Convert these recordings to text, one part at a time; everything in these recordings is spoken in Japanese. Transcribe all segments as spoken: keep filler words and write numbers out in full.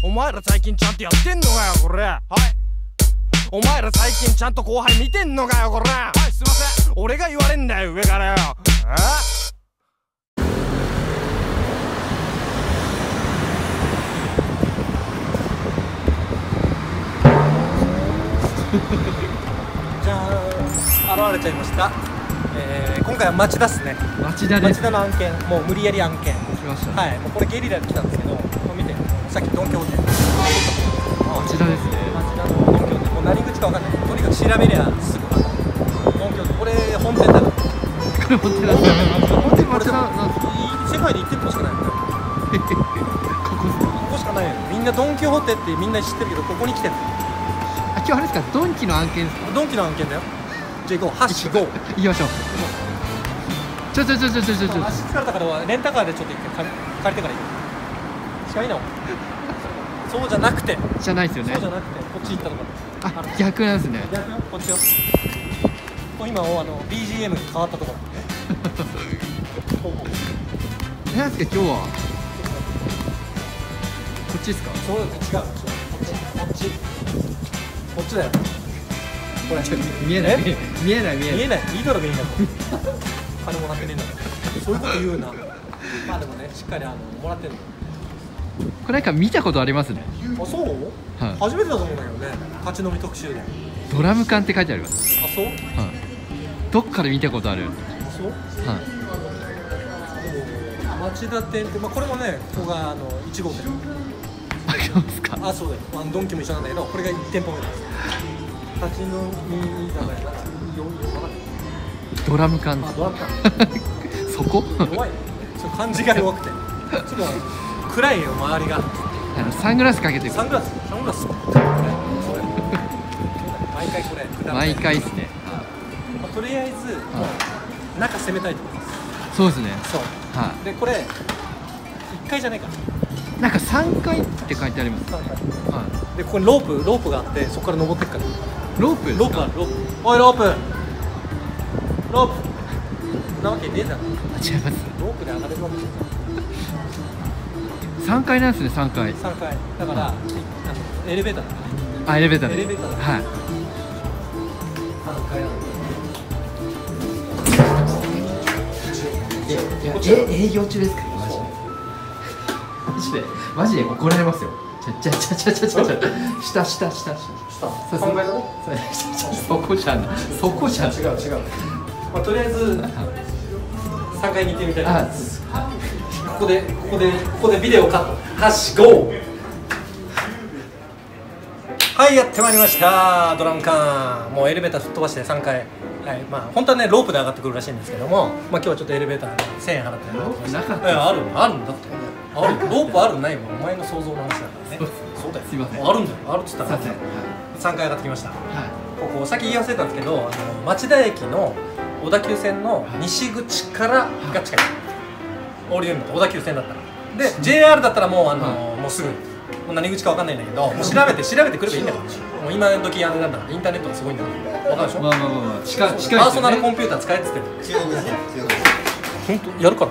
お前ら最近ちゃんとやってんのかよこれ。はい。お前ら最近ちゃんと後輩見てんのかよこれ。はい、すいません。俺が言われんだよ上からよ。えじゃーん、現れちゃいました。えー、今回は町田っすね。 町田です。 町田の案件、もう無理やり案件。 来ました、ね。 はい、もうこれゲリラで来たんですけど、もう見て、さっきドンキホーテ。 町田ですね。 町田のドンキホーテ、もう何口かわかんない。とにかく調べりゃすぐ分かる。ドンキホーテ、これ本店だから。 これ本店だ。本店町田なんですか。 世界でいってんぽしかないよね。 ここここしかないよ。みんなドンキホーテってみんな知ってるけど、ここに来てんの。 あ、今日あれですか、ドンキの案件ですか。 ドンキの案件だよ。じゃあ行こう、ハッシュゴー。 行きましょう。ちょちょちょちょちょちょちょ。 足疲れたからレンタカーでちょっと一回借りてから行こう。近いな。そうじゃなくて。 じゃないですよね。 そうじゃなくて、こっち行ったのか。 あ、逆なんですね。 逆よ、こっちよ。今あの ビージーエム に変わったところ。 何ですか今日は。こっちですか。 そう違う。こっち。こっちだよ。これ見えない見えない見えない見えない。いいだろ見えない。金もらってねえんだから。そういうこと言うな。まあでもね、しっかりあのもらってるの。 これなんか見たことありますね。 あ、そう？はい。初めてだと思うんだけどね。立ち飲み特集で。 ドラム缶って書いてあります。 あ、そう？はい。 どっかで見たことある。 そう？はい。町田店ってまあこれもね、ここがあのいち号店。 あ、そうですか。 あ、そうだよ。あのドンキも一緒なんだけど、これがいち店舗目なんです。立ち飲みだからよんドラム缶。 あ、ドラム缶。 そこ？ 弱い。ちょっと感じが弱くて。ちょっと暗いよ周りが。 あのサングラスかけてる。 サングラス。サングラス。毎回これ。 毎回ですね。 まあ、とりあえず、もう中攻めたいと思います。 そうですね。 そう。 はい。 でこれいっかいじゃないかな。 なんかさんかいって書いてあります。 さんかい。 はい。 でここにロープロープがあってそこから登っていくから。 ロープ？ ロープあるロープ。おいロープ。ロープ。なわけねえだろ。 違います。 ロープで上がれるわけじゃない。 さんかいなんですね、さんかい。 さんかい。だから、あのエレベーターだね。 あ、エレベーターで。 エレベーターだね。 はい。 さんかいなの。 え、営業中ですか？マジで。マジで怒られますよ。ちゃちゃちゃちゃちゃちゃちゃ。下下下下。 下。さんかいだね。 そこじゃない。そこじゃ違う違う。 まあとりあえずさんかいに行ってみたいと思います。ここでここでここでビデオカット。ハッシュゴー。はい、やってまいりました。ドラム缶。もうエレベーター吹っ飛ばしてさんかい。はい、まあ本当はねロープで上がってくるらしいんですけども、まあ今日はちょっとエレベーターでせんえん払ってロープなかった。 いやあるあるんだって。あるロープあるないもんお前の想像の話だからね。そうだよ。 すいません。 あるんだよ。あるっつったらさんかい上がってきました。はい。ここさっき言い忘れたんですけど、あの町田駅の小田急線の西口からが近い。降りるんだったら小田急線だったら。で ジェイアール だったらもうあのもうすぐ。もう何口かわかんないんだけど、もう調べて調べてくればいいんだから。もう今時あれなんだからインターネットがすごいんだから。わかるでしょ。 まあまあまあまあ近い近い。 パーソナルコンピューター使えっつってる。本当やるから。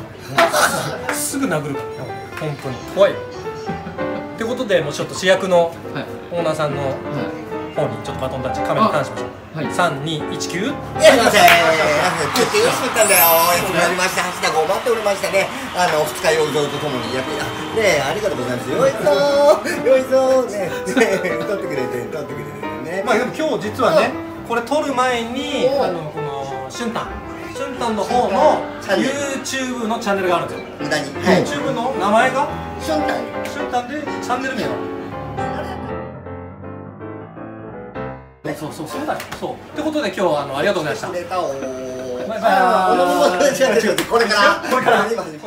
すぐ殴るから。本当に怖いよ。ってことでもうちょっと主役のオーナーさんの方にちょっとバトンタッチカメラターンしましょう。さんにいちきゅう。 いやすいません。ちょっとよろしかったんだよ。やつもやりました。橋田ご待っておりましたね。あの二日酔いとともにやってねえありがとうございます。よいぞーよいぞーねね撮ってくれて撮ってくれてね。 まあでも今日実はねこれ撮る前にあのこのシュンタンシュンタンの方の YouTube のチャンネルがあるんですよ。 無駄に。 YouTube の名前がシュンタン。 シュンタンでチャンネル名は。そうそうそうだよ。そう。ってことで今日はあのありがとうございました。バイバイ。これからこれから。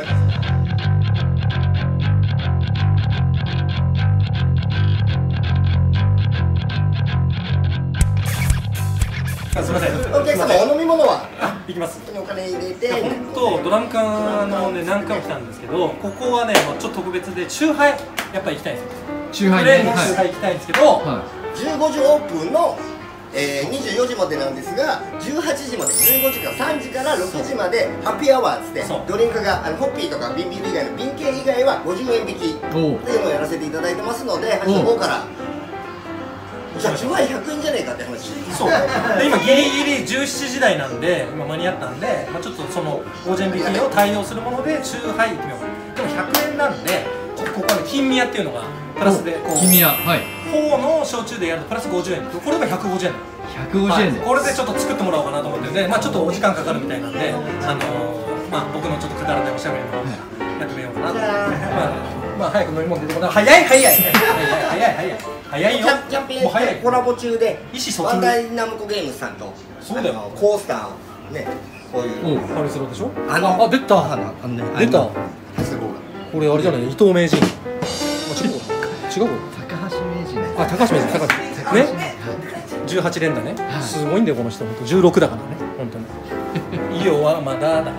すみません。 お客様お飲み物は？ 行きます。 お金入れて。 本当ドラム缶のね何回も来たんですけど、ここはねちょっと特別でチューハイやっぱり行きたいんですよ。 チューハイね。チューハイ行きたいんですけど、 じゅうごじオープンのえー、にじゅうよじまでなんですがじゅうはちじまでじゅうごじからさんじからろくじまでハッピーアワーっつってドリンクがあのホッピーとか瓶ビール以外の瓶系以外はごじゅうえん引きっていうのをやらせていただいてますので、はちの方からじゃあチューハイひゃくえんじゃねえかって話。 そうで今ギリギリじゅうしちじ台なんで今間に合ったんで、まあ、ちょっとそのごじゅうえん引きを対応するものでチューハイいってみようかな。でもひゃくえんなんでちょっとここはね金宮っていうのがプラスでこう金宮はいフォーの焼酎でやるとプラスごじゅうえん、これがひゃくごじゅうえんひゃくごじゅうえんで、 はい、これでちょっと作ってもらおうかなと思ってるんで、まあ、ちょっとお時間かかるみたいなんで、あのー、まあ僕のちょっとくだらないおしゃべりもやってみようかなと。まあ、まあ早く飲み物出てこない。早い早い早い早い早い早いよ。 キャンペーンコラボ中で意思疎通バンダイナムコゲームズさんとそうだよコースターをねこういうパルスロでしょ。 あのあ出た出た。これあれじゃない伊藤名人。違う違う高橋名人あ高橋名人高橋ねじゅうはち連打ね、すごいんだよこの人、本当じゅうろくだからね、本当に。いいよはまだだ。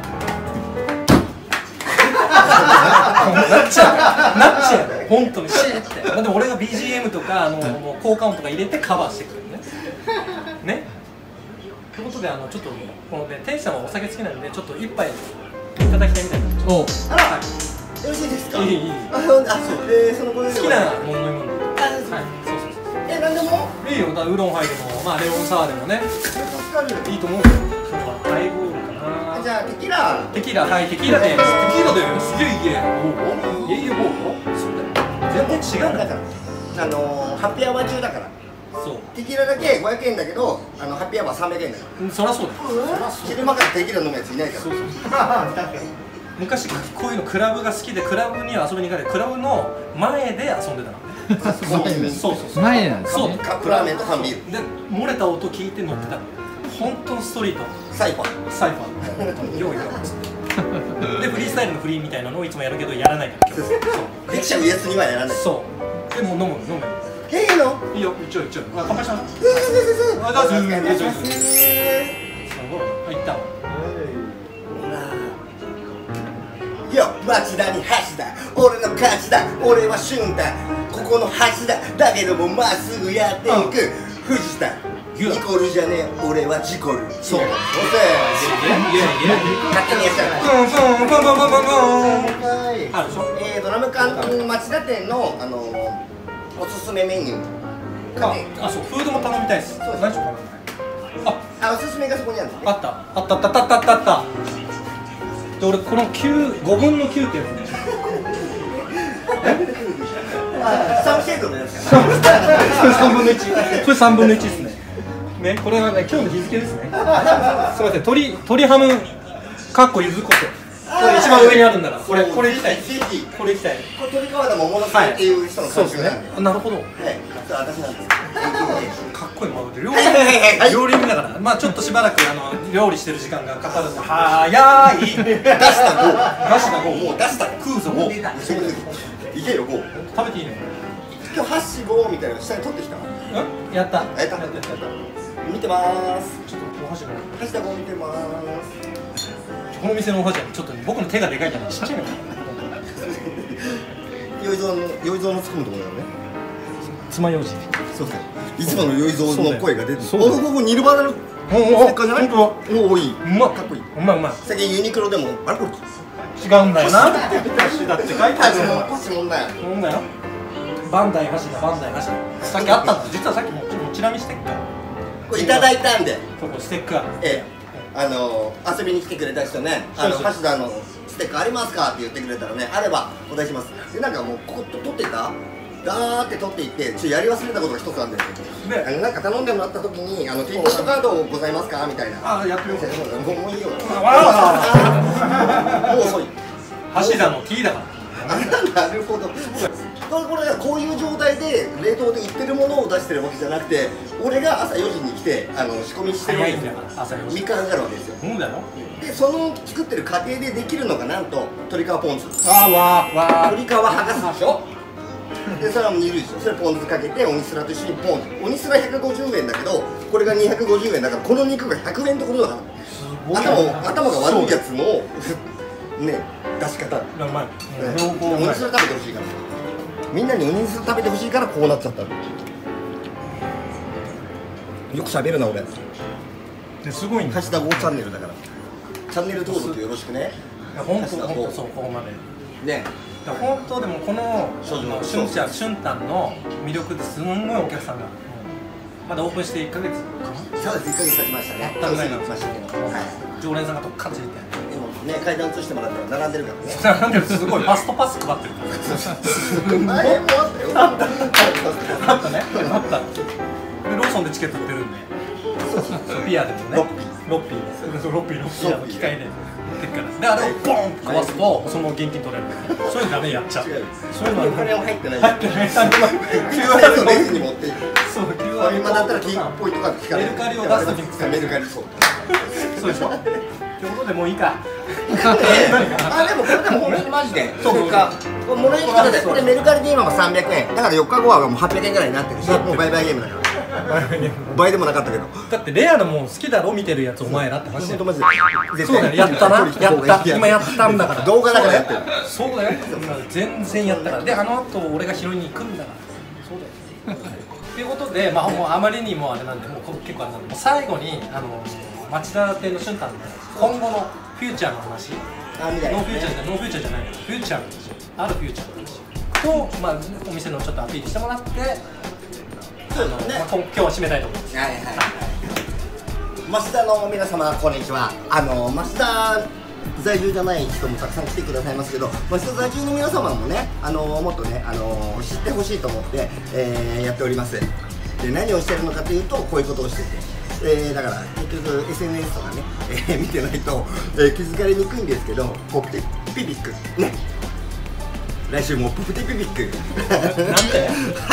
なっちゃう、なっちゃう、本当にシーって。でも俺が ビージーエム とかあのもう効果音とか入れてカバーしてくるね。ね。ということであのちょっとこのね天使さんはお酒好きなんでちょっと一杯いただきたいみたいな。 おあらよろしいですか。 いいいい。 あそうえそのご好きなもの飲み物。 はいそうそうそう。 え何でもいいよ、だからウーロンハイでもまあレモンサワーでもねいいと思うよ。今日はハイボールかな。 じゃあテキーラテキーラ、はい、テキーラで、テキーラですげえいいえ、おお、いえいえボール、そうだよ、全然違うんだから、 あのー、ハッピーアワー中だからそう、 テキーラだけごひゃくえんだけどあのハッピーアワーさんびゃくえんだからそりゃそうだよ、 昼間からテキーラ飲むやついないからそうそうそう昔こういうのクラブが好きでクラブには遊びに行かれてクラブの前で遊んでたのねそうそうそう前なんですそうね。 カップラーメンと缶ビールで漏れた音聞いて乗ってたの本当のストリートサイファーサイファー用意がっつってでフリースタイルのフリーみたいなのをいつもやるけどやらないから今日できちゃうやつにはやらないそうでも飲む飲むへいのいいよ一応一応あ乾杯しましょうふふふふあどうぞお疲れ様ですすごい入ったわほらよ町田に橋だ俺の勝ちだ俺は俊だここの橋だだけどもまっすぐやっていく藤田ニコルじゃねえ俺はジコルそうおせ勝手にやっちゃうブンブンブンブンブンブンブンはいあるでしょえードラム缶町田店のあのおすすめメニューあ、あ、そう、フードも頼みたいです。 そうです何しようかな。あ、 あおすすめがそこにあるんですねあった、あったあったあったあったあったで、俺この九、五分の九ってやつねサムシェードのやつか三分の一。これ三分の一ですねね、これはね、今日の日付ですねすいません、鶏、鶏ハムかっこゆずこしょうこれ一番上にあるんだから、これ、これ行きたいこれ行きたいこれ鳥川田桃之助っていう人の監修なんであ、なるほどはい、私なんですかっこいいもの料理はいはいはいはい料理見ながらまあちょっとしばらくあの料理してる時間がかかるんではやい出した出したごもう出した食うぞごいけよゴー食べていいの今日ハッシーゴーみたいなの下に取ってきたうんやったやったやったやった見てまーすちょっとお箸のハッシーゴー見てまーすこの店のお箸はちょっとね僕の手がでかいからちっちゃいのよいぞうのよいぞうのつくむところだよね爪楊枝そうそういつものよいぞうの声が出てそうだよおおこニルバーナのステおおッカーじゃない本おおいいうまっかっこいいうまいうまい最近ユニクロでもあれこれ違うんだよな箸だって書いてあるよパチモンだよそうだよバンダイ箸だバンダイ箸ださっきあったんだ実はさっきもちょっとチラ見してっからこれいただいたんでそうこれステッカーええあの遊びに来てくれた人ねあのそうそう橋田のステッカーありますかって言ってくれたらねあればお出ししますでなんかもうここ取ってたガーって取っていってちょっとやり忘れたことが一つあるんですけど、 ねあのなんか頼んでもらった時にあの T ポストカードございますかみたいなあやってみようもうもういいよわもう遅い橋田の T だからあなるほどこれこれこういう状態で冷凍で売ってるものを出してるわけじゃなくて俺が朝よじに来てあの仕込みしてるわけですよ早いんだから朝よじみっかかかるわけですよそうだよでその作ってる過程でできるのがなんと鶏皮ポン酢あーわーわー鶏皮剥がすでしょでそれはもう煮るでしょそれポン酢かけてオニスラと一緒にポン酢オニスラひゃくごじゅうえんだけどこれがにひゃくごじゅうえんだからこの肉がひゃくえんってことだから頭頭が悪いやつのね出し方うまい両方オニスラ食べてほしいからみんなにオニスラ食べてほしいからこうなっちゃったのよく喋るな俺。 ですごいんだ。 橋田ごチャンネルだから。チャンネル登録よろしくね。 いや本当本当そうここまで。 ね。 本当でもこのシュンちゃんシュンタンの魅力ですんごいお客さんがまだオープンしていっかげつかな。 そうですいっかげつ経ちましたね。 たぐらいなんですましたけど。はい。 常連さんがとっかついて。 でもね階段移してもらったら並んでるからね。 並んでるすごいファストパス配ってるから。 あれもあったよ。 あったあったねあった。でローソンでチケット売ってるんで。ピアでもね。ロッピーそうロッピーロッピーの機械で。であれをボンって壊すとその現金取れる。そういうのダメやっちゃう。そういうのはお金は入ってない。 入ってない。キューアールレジに持っていく。 そう、キューアール今だったらキーポイントカード聞かれる。 メルカリを出すときに使う。 メルカリそう。 そうでしょ。ってことでもういいか。 あでもこれでも本当にマジで。そうか。もらいに来たでこれメルカリで今もさんびゃくえん。だからよっかごはもうはっぴゃくえんぐらいになってるし、もうバイバイゲームだから。倍でもなかったけど。 だってレアなもん好きだろ見てるやつお前らって話だよ。 マジで。 そうだよやったな。やった今やったんだから。 動画だからやってる。 そうだよ。全然やったから。であの後俺が拾いに行くんだから。そうだよ。ということでまあもうあまりにもあれなんでもう結構あれなんでもう最後にあの町田店の瞬間の今後のフューチャーの話。ノーフューチャーじゃノーフューチャーじゃないの。フューチャーの話。あるフューチャーの話とまあお店のちょっとアピールしてもらって。そうですね。今日は締めたいと思います。 はいはいはい。増田の皆様こんにちは。あの増田在住じゃない人もたくさん来てくださいますけど、増田在住の皆様もね、あのもっとね、あの知ってほしいと思って、えー、やっております。で何をしてるのかというとこういうことをしてて、えー、だから結局 エスエヌエス とかね、えー、見てないと、えー、気づかれにくいんですけど、ポップテピピックね。来週もポプテピピックなんで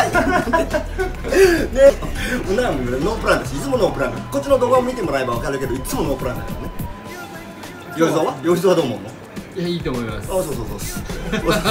はいねノープランだしいつもノープランだこっちの動画を見てもらえば分かるけどいつもノープランだからね。よりぞはよりぞはどう思うの？ いやいいと思います。 あそうそうそう明日ま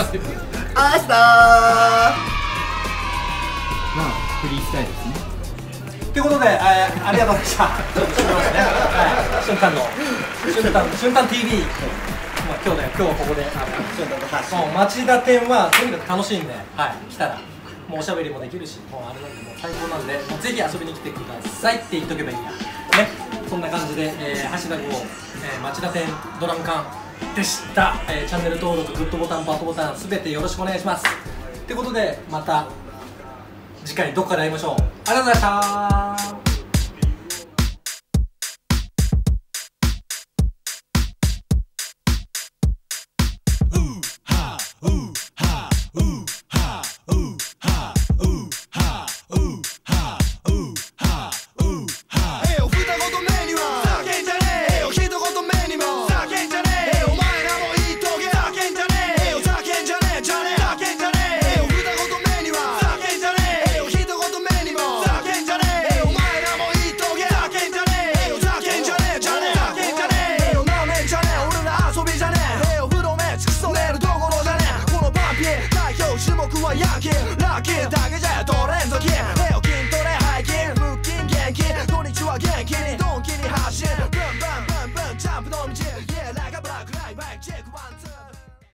あフリースタイルですね。 ということで、えー、ありがとうございました。瞬間の瞬間瞬間 ティーブイ。まあ今日だよ今日はここでもう町田店はとにかく楽しいんで、はい、来たらもうおしゃべりもできるしもうあれなんでもう最高なんでもうぜひ遊びに来てくださいって言っとけばいいやね。そんな感じで、えー、橋田剛、えー、町田店ドラム缶でした、えー、チャンネル登録グッドボタンバッドボタンすべてよろしくお願いします。ということでまた次回どこかで会いましょう。ありがとうございました。やけ